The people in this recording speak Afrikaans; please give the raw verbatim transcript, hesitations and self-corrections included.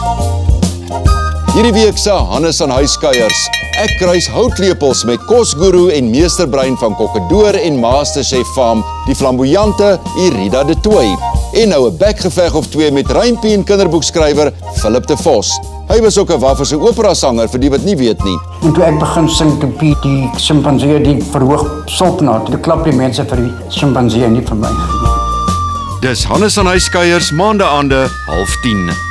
Hierdie week se Hannes aan huiskuiers. Ek kruis houtlepels met kos-ghoeroe en meesterbrein van Kokkedoor en MasterChef faam, die flamboyante Errieda du Toit. En nou 'n bekgeveg of twee met rympie en kinderboekskrywer Philip de Vos. Hy was ook 'n wafferse opera-sanger vir die wat nie weet nie. En toe ek begin sing te bied, die chimpansee die verhoog sultnaat, toe klap die mense vir die chimpansee nie vir my. Dis Hannes aan huiskuiers, maandeaande half tien.